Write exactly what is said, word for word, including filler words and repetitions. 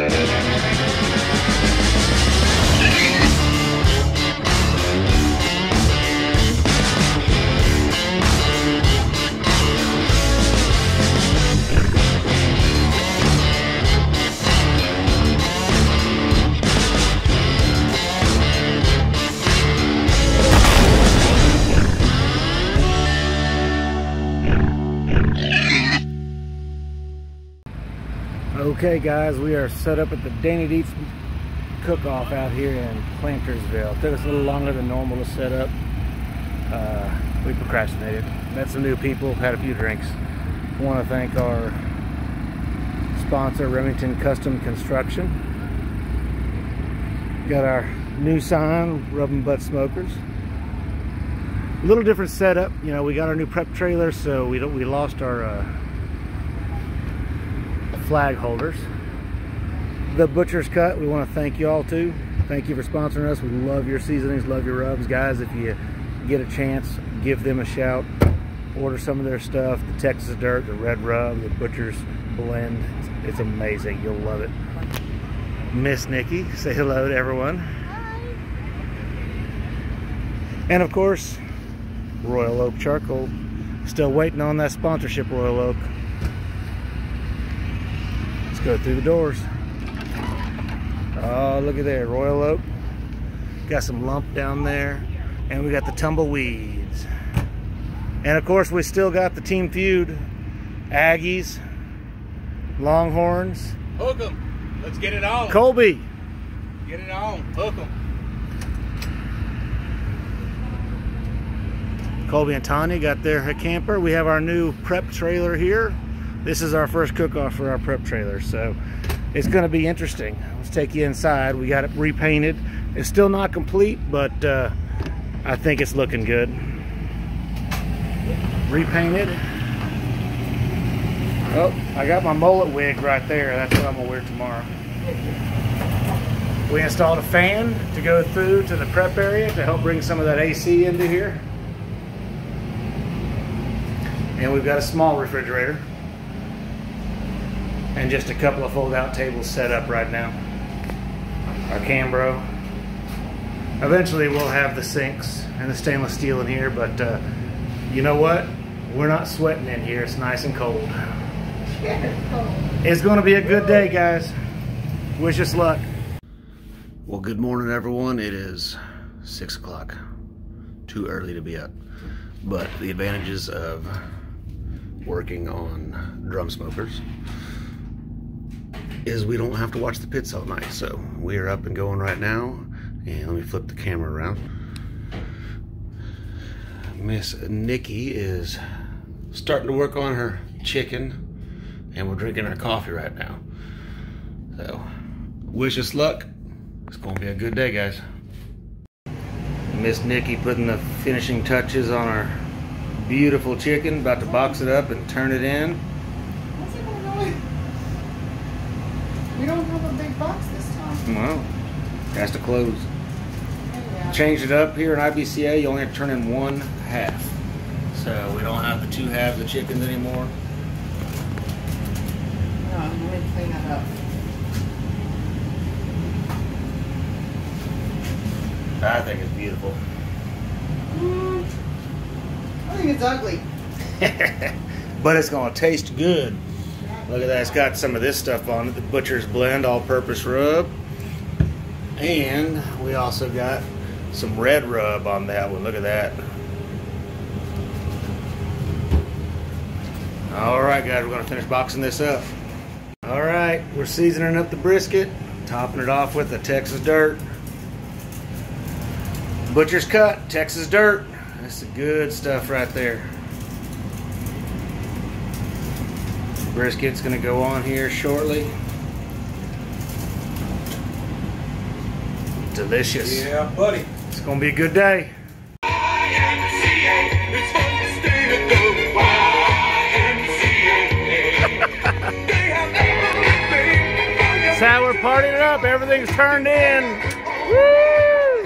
Okay guys, we are set up at the Dietz cook-off out here in Plantersville. It took us a little longer than normal to set up. Uh, we procrastinated. Met some new people, had a few drinks. I want to thank our sponsor, Remington Custom Construction. Got our new sign, Rubbin' Butt Smokers. A little different setup. You know, we got our new prep trailer, so we don't we lost our uh, flag holders. The Butcher's Cut, we want to thank you all too. Thank you for sponsoring us. We love your seasonings, love your rubs. Guys, if you get a chance, give them a shout. Order some of their stuff. The Texas Dirt, the Red Rub, the Butcher's Blend. It's, it's amazing. You'll love it. Miss Nikki, say hello to everyone. Hi. And of course, Royal Oak Charcoal. Still waiting on that sponsorship, Royal Oak. Go through the doors. Oh, look at there, Royal Oak. Got some lump down there, and we got the tumbleweeds. And of course, we still got the team feud. Aggies, Longhorns. Hook 'em. Let's get it on. Colby. Get it on. Hook 'em. Colby and Tanya got their camper. We have our new prep trailer here. This is our first cook-off for our prep trailer, so it's going to be interesting. Let's take you inside. We got it repainted. It's still not complete, but uh, I think it's looking good. Repainted. Oh, I got my mullet wig right there. That's what I'm going to wear tomorrow. We installed a fan to go through to the prep area to help bring some of that A C into here. And we've got a small refrigerator. And just a couple of fold-out tables set up right now. Our Cambro. Eventually we'll have the sinks and the stainless steel in here, but uh, you know what? We're not sweating in here. It's nice and cold. It's going to be a good day, guys. Wish us luck. Well, good morning, everyone. It is six o'clock. Too early to be up. But the advantages of working on drum smokers is we don't have to watch the pits all night. So we are up and going right now, and let me flip the camera around. Miss Nikki is starting to work on her chicken, and we're drinking our coffee right now. So wish us luck. It's gonna be a good day, guys. Miss Nikki putting the finishing touches on our beautiful chicken, about to box it up and turn it in. We don't have a big box this time. Well, has to close. Yeah. Changed it up here in I B C A. You only have to turn in one half. So we don't have the two halves of chickens anymore. No, let me clean that up. I think it's beautiful. Mm, I think it's ugly. But it's going to taste good. Look at that, it's got some of this stuff on it, the Butcher's Blend all-purpose rub. And we also got some red rub on that one, look at that. Alright guys, we're going to finish boxing this up. Alright, we're seasoning up the brisket, topping it off with the Texas Dirt. Butcher's Cut, Texas Dirt. That's the good stuff right there. Brisket's gonna go on here shortly. Delicious. Yeah, buddy. It's gonna be a good day. That's how we're partying it up. Everything's turned in. Woo!